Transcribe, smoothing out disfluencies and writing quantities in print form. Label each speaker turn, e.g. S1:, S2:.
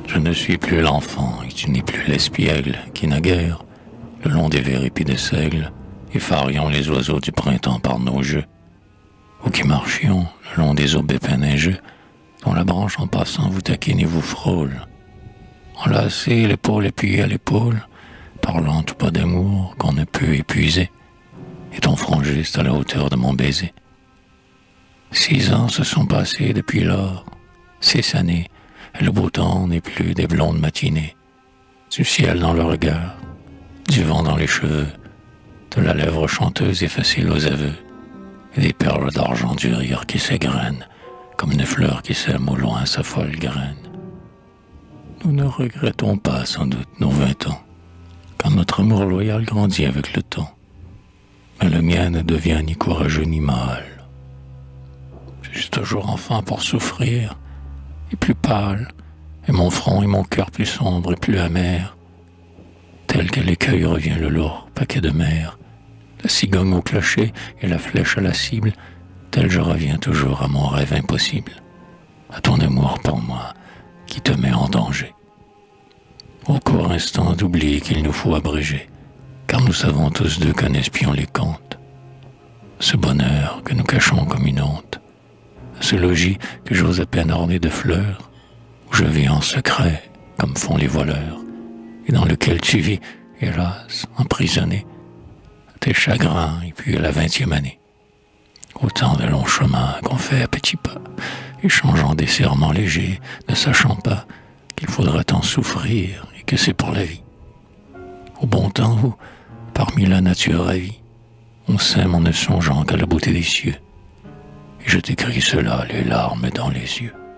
S1: Je ne suis plus l'enfant et tu n'es plus l'espiègle qui naguère, le long des verres des seigles, effarions les oiseaux du printemps par nos jeux, ou qui marchions le long des aubépins neigeux, dont la branche en passant vous taquine et vous frôle. Enlacés l'épaule appuyée à l'épaule, parlant tout pas d'amour qu'on ne peut épuiser, et ton front juste à la hauteur de mon baiser. 6 ans se sont passés depuis lors, 6 années, et le beau temps n'est plus des blondes matinées, du ciel dans le regard, du vent dans les cheveux, de la lèvre chanteuse et facile aux aveux, et des perles d'argent du rire qui s'égrènent, comme une fleur qui sème au loin sa folle graine. Nous ne regrettons pas sans doute nos 20 ans, quand notre amour loyal grandit avec le temps, mais le mien ne devient ni courageux ni mâle. Je suis toujours enfant pour souffrir, et plus pâle, et mon front et mon cœur plus sombre et plus amer. Tel que l'écueil revient le lourd paquet de mer, la cigogne au clocher et la flèche à la cible, tel je reviens toujours à mon rêve impossible, à ton amour pour moi qui te met en danger. Au court instant d'oublier qu'il nous faut abréger, car nous savons tous deux qu'un espion les compte. Ce bonheur que nous cachons comme une honte, ce logis que j'ose à peine orner de fleurs, où je vis en secret, comme font les voleurs, et dans lequel tu vis, hélas, emprisonné, à tes chagrins et puis à la 20e année. Autant de longs chemins qu'on fait à petits pas, échangeant des serments légers, ne sachant pas qu'il faudra tant souffrir et que c'est pour la vie. Au bon temps où, parmi la nature ravie, on s'aime en ne songeant qu'à la beauté des cieux, et je t'écris cela, les larmes dans les yeux.